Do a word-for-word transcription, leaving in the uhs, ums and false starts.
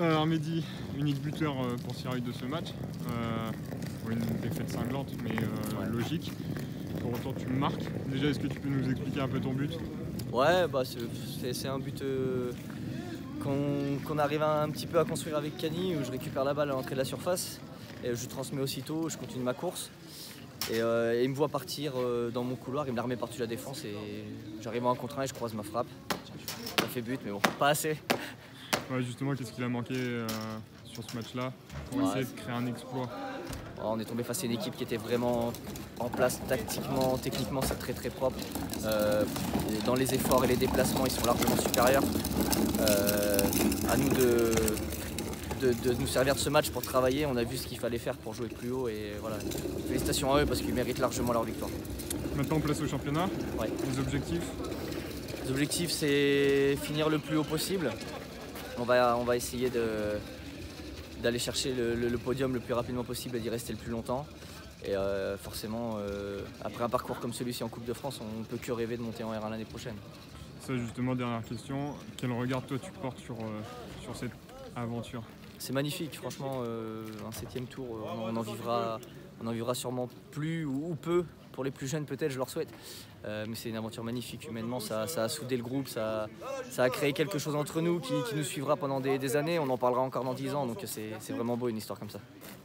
Euh, Armedi, unique buteur euh, pour Sirail de ce match. Euh, ouais, une défaite cinglante, mais euh, Ouais. logique. Pour autant, tu marques. Déjà, est-ce que tu peux nous expliquer un peu ton but? Ouais, bah c'est un but euh, qu'on qu'on arrive un, un petit peu à construire avec Kani, où je récupère la balle à l'entrée de la surface et je transmets aussitôt, je continue ma course. Et, euh, et il me voit partir euh, dans mon couloir, il me la remet par-dessus la défense et j'arrive en contre un et je croise ma frappe. Ça fait but, mais bon, pas assez. Ouais, justement, qu'est-ce qu'il a manqué euh, sur ce match-là pour Ouais. essayer de créer un exploit? On est tombé face à une équipe qui était vraiment en place tactiquement, techniquement, c'est très très propre. Euh, dans les efforts et les déplacements, ils sont largement supérieurs. Euh, à nous de, de, de nous servir de ce match pour travailler. On a vu ce qu'il fallait faire pour jouer plus haut et voilà. Félicitations à eux parce qu'ils méritent largement leur victoire. Maintenant, on place au championnat. Ouais. Les objectifs? Les objectifs, c'est finir le plus haut possible. On va, on va essayer de d'aller chercher le, le, le podium le plus rapidement possible et d'y rester le plus longtemps. Et euh, forcément, euh, après un parcours comme celui-ci en Coupe de France, on ne peut que rêver de monter en R un l'année prochaine. Ça, justement, dernière question. Quel regard, toi, tu portes sur, euh, sur cette aventure? C'est magnifique, franchement, euh, un septième tour, on, on, en vivra, on en vivra sûrement plus ou, ou peu. Pour les plus jeunes, peut-être, je leur souhaite. Euh, mais c'est une aventure magnifique humainement, ça, ça a soudé le groupe, ça, ça a créé quelque chose entre nous qui, qui nous suivra pendant des, des années. On en parlera encore dans dix ans, donc c'est vraiment beau une histoire comme ça.